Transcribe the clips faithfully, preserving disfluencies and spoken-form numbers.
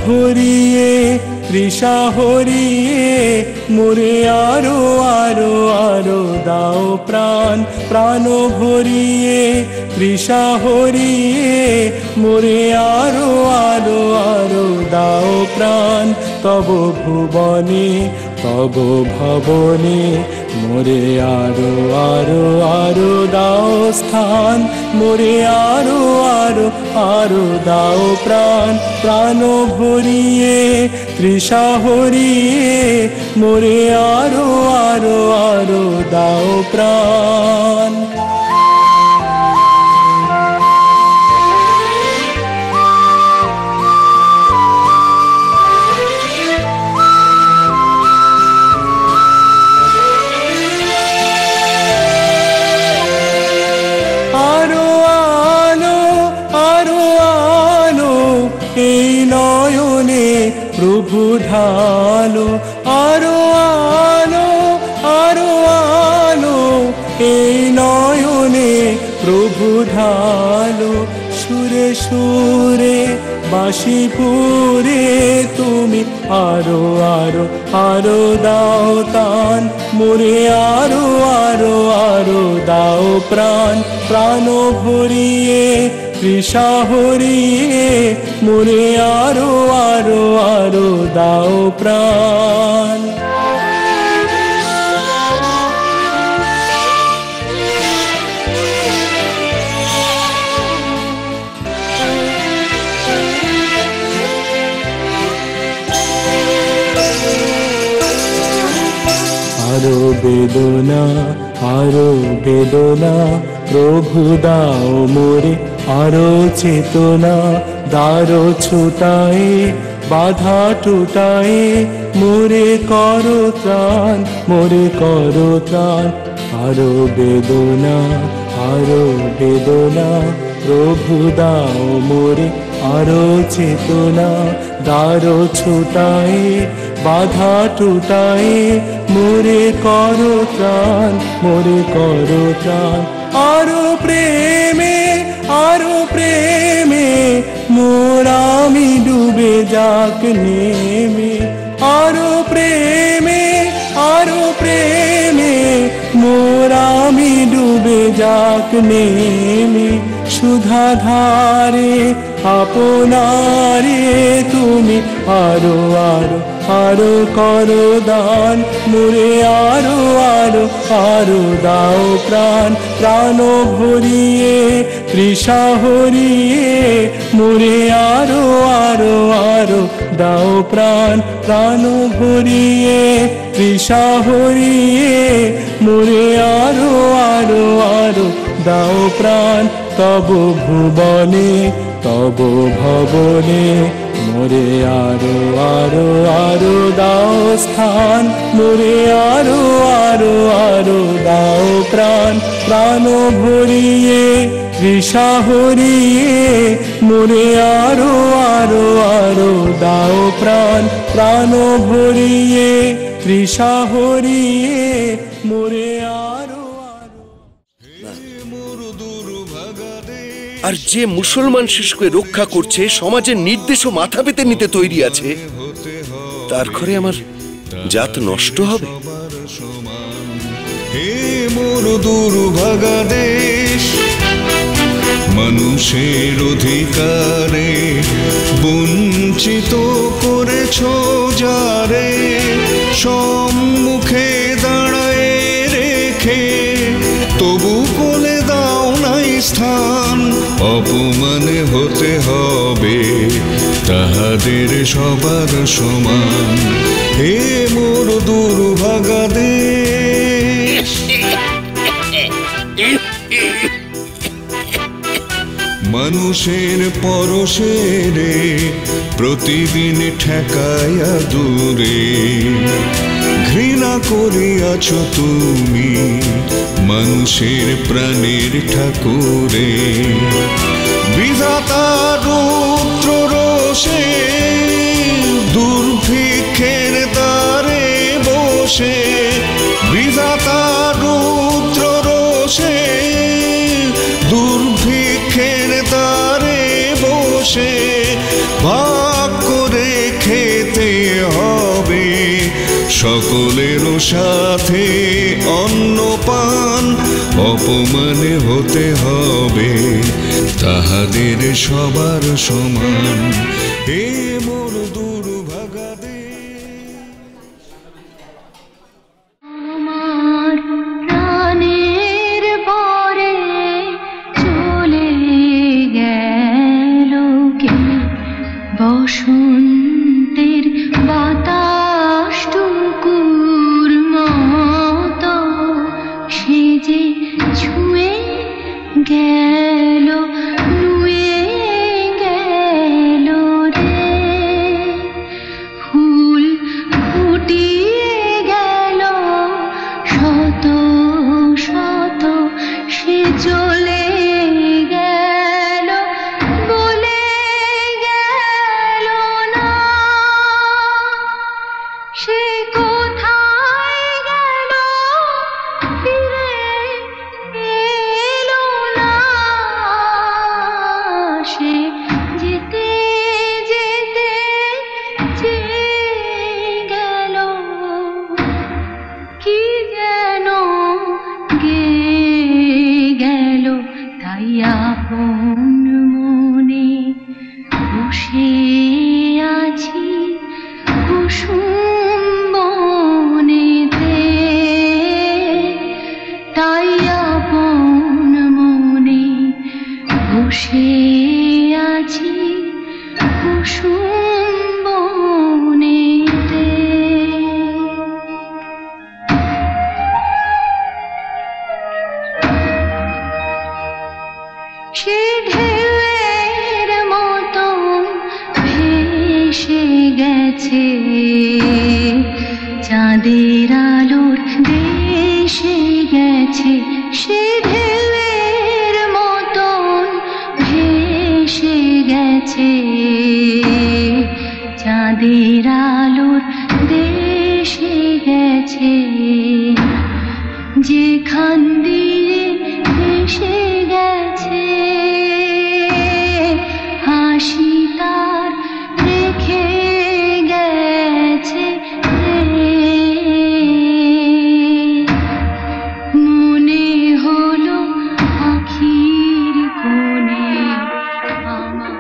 ভরিয়ে তৃষা হরিয়ে মোরে আরো আরো আরো দাও প্রাণ প্রাণ ভরিয়ে তৃষা হরিয়ে মোরে আরো আরো আরো দাও প্রাণ তব ভুবনে তব ভবনে মোরে আরো আরো আরো দাও স্থান মোরে আরো আরো আরো দাও প্রাণ প্রাণ ভরিয়ে তৃষা হরিয়ে মোরে আরো আরো আরো দাও প্রাণ। আরো আলো আরো আলো এই নয়নে প্রভু ঢালো আরো আলো আরো আলো এই নয়নে প্রভু ঢালো সুরে সুরে বাঁশিপুরে তুমি আরো আরো আরো দাও তান মোরে আরো আরো আরো দাও প্রাণ প্রাণ ভরিয়ে তৃষা হরিয়ে মোরে আরো আরো আরো দাও প্রাণ। আরো বেদনা আরো বেদনা প্রভু দাও মোরে আরো চেতনা দারো ছুটায়ে বাধা টুটায়ে মোরে করো ত্রাণ মোরে করো ত্রাণ আরো বেদনা আরো বেদনা প্রভু দাও মোরে আরো চেতনা দারো ছুটায়ে বাধা টুটায়ে মোরে করো ত্রাণ মোরে করো ত্রাণ আরো প্রেমে আরো প্রেমে মোর আমি ডুবে যাক নেমে আরো প্রেমে আরো প্রেমে মোর আমি ডুবে যাক নেমে সুধা ধারে আপনারে তুমি আরো আরো আরো করো দান মোরে আরো আরো আরো দাও প্রাণ প্রাণ ভরিয়ে তৃষা হরিয়ে মোরে আরো আরো আরো দাও প্রাণ প্রাণ ভরিয়ে তৃষা হরিয়ে মোরে আরো আরো আরো দাও প্রাণ তব ভুবনে তব ভবনে মোরে আরো আরো আরো দাও স্থান মোরে আরো আরো আরো দাও প্রাণ প্রাণ ভরিয়ে তৃষা হরিয়ে মোরে আরো আরো আরো দাও প্রাণ প্রাণ ভরিয়ে তৃষা হরিয়ে মোরে আরো আর যে মুসলমান শিশুকে রক্ষা করছে সমাজের নির্দেশও মাথা পেতে নিতে তৈরি আছে তার ঘরে আমার জাত নষ্ট হবে। হে মোর দুর্ভাগা দেশ মানুষের অধিকারে বঞ্চিত করেছ যারে সম্মুখে দাঁড়ায় রেখে তবু কোলে দাও নাই স্থান অপমানে হতে হবে তাহাদের সবার সমান। হে মোর দুর্ভাগা দেশ মানুষের পরশেরে প্রতিদিন ঠেকায়া দূরে ঘৃণা করিয়াছ তুমি মানুষের প্রাণের ঠাকুরে বিধাতা রুদ্র রোষে দুর্ভিক্ষের দ্বারে বসে বিধাতা রুদ্র রোষে দুর্ভিক্ষের দ্বারে বসে ভাগ করে সকলেরও সাথে অন্নপান অপমানে হতে হবে তাহাদের সবার সমান। এ মোর দুর্ভাগা আমার প্রাণের পরে চলে গেল কে, বসন্তের বাতাস টুকুর মতো সে যে ছুঁয়ে গেল, নুয়ে গেল রে। ফুল ফুটিয়ে গেল শত শত, সে চলে গেল বলে গেল না। সে কোথায় গেল ফিরে এলো না। সে যেতে যেতে চেয়ে গেল, কি যেন গেয়ে গেল। তাই আপন মনে বসে আছি কুসুম বনেতে। তাই আপন মনে বসে আছি কুসুম বনেতে। সে ঢেউয়ের মতো ভেসে গেছে চাঁদের আলোর দেশে গেছে। সে ঢেউয়ের মতো ভেসে গেছে চাঁদের আলোর দেশে গেছে। যেখান দিয়ে ভেসে গেছে হাসি তার রেখে গেছে রে। মনে হলো আখির কোণে আমার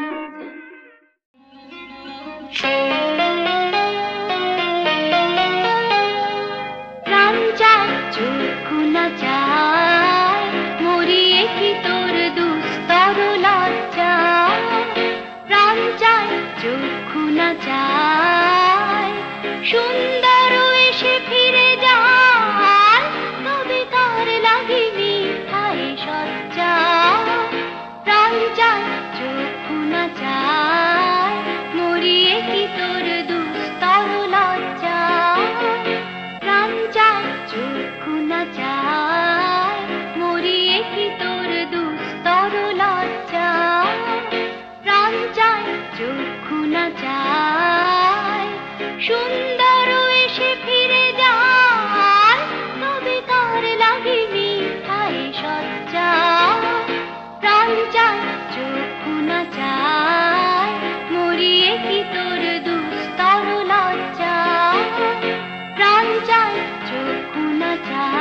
প্রাণ যায় চক্ষু না যায়, মরিয়ে কি তোর দুস্তর লজ্জা। প্রাণ যায় চক্ষু না যায়, সুন্দর এসে ফিরে যায়, তবে তার লাগিনি ঠাই সজ্জা। প্রাণ যায় চক্ষু না যায়, মরিয়ে কি তোর দুস্তর লজ্জা। প্রাণ যায় চক্ষু না যায়, মরিয়ে কি তোর দুস্তর লজ্জা। প্রাণ যায় চক্ষু না যায়, সুন্দর এসে ফিরে যায়, তবে তার লাগেনি ঠাই সজ্জা। প্রাণ যায় চক্ষু না যায়, মরিয়ে কি তোর দুস্তর লজ্জা। প্রাণ যায় চক্ষু না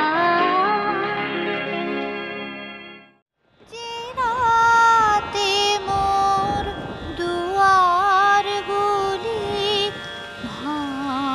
রাতে মোর দুয়ার গুলি ভাঙা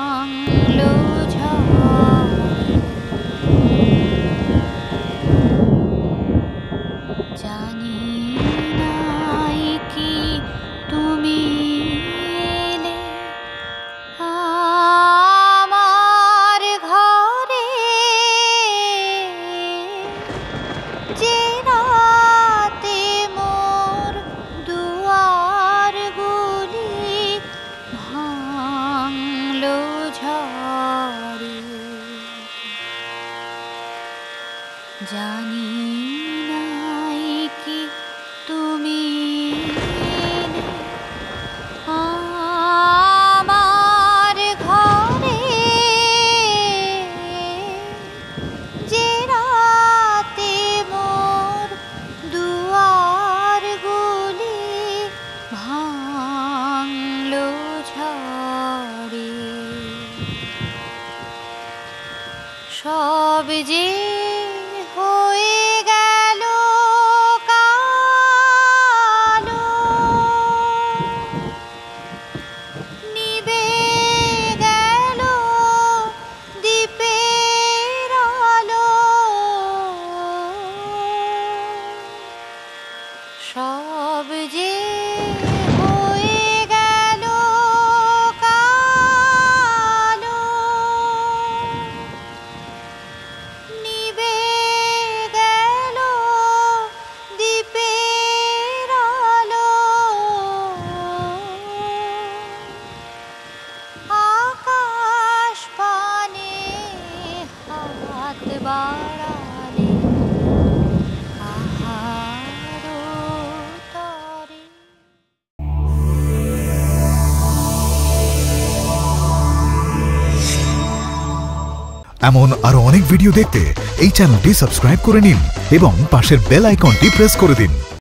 সব যে হয়ে গেল কালো, নিভে গেল দ্বীপের আলো, সব যে হয়ে গেল কালো, নিভে গেল দ্বীপের আলো, আকাশ পানে হাত বাড়ালে কাহারো তরে। এমন আরো অনেক ভিডিও দেখতে এই চ্যানেলটি সাবস্ক্রাইব করে নিন এবং পাশের বেল আইকনটি প্রেস করে দিন।